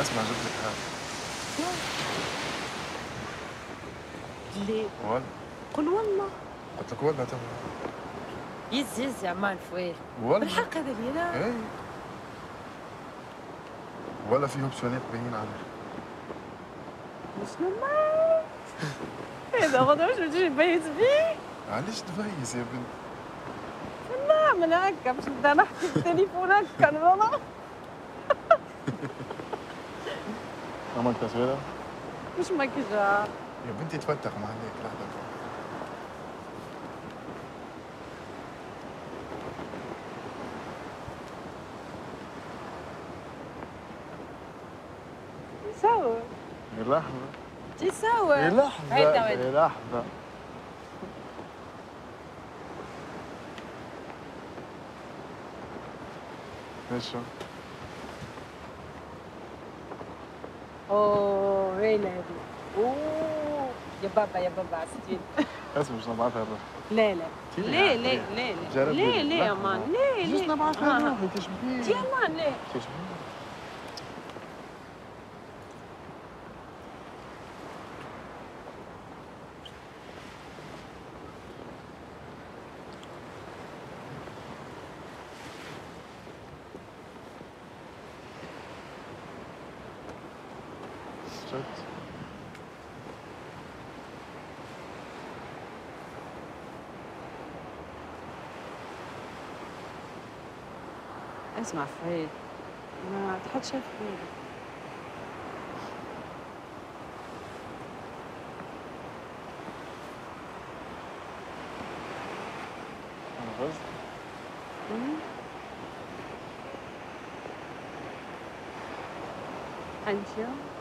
اسمع جبت لك هذا. ليه؟ والله قل والله. قلت لك والله تو. يز يا عمان فؤاد. والله بالحق هذا اللي لا. اي ولا فيه اوبسيونات باينين عليه. مش نورمال. هذا غدا واش بتجي تبيز بيه؟ علاش تبيز يا بنت؟ نعمل هكا باش نبدا نحكي في التليفون هكا والله. عملت تصويره؟ مش مكياج. يا بنتي تفتح ما عليك لحظة. صور. لحظة. جي صور. لحظة. هيدا لحظة. ايش؟ اوه وين هذه؟ اوه يا بابا يا بابا عسيتين. اسمع مش نبعثها روحي. لا لا لا لا لا لا لا لا يا مان لا لا جوست نبعثها روحي تشبهيني. يا مان لا تشبهيني. شفت؟ اسمع فؤاد ما تحطش في بالك. أنا فزت. أنت